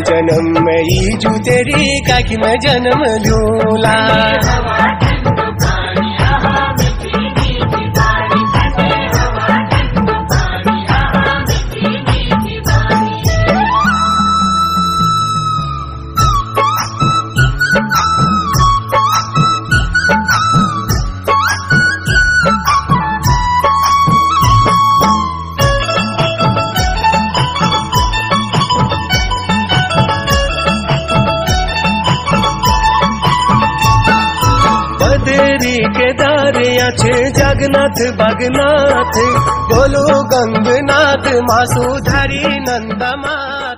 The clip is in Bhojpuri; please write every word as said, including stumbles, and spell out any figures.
जन्म में ईजू तेरी काकी में जन्म लूला। बदेरी केदार আছে जगन्नाथ बागनाथ, बोलो गंगनाथ मासुधारी नंदमात।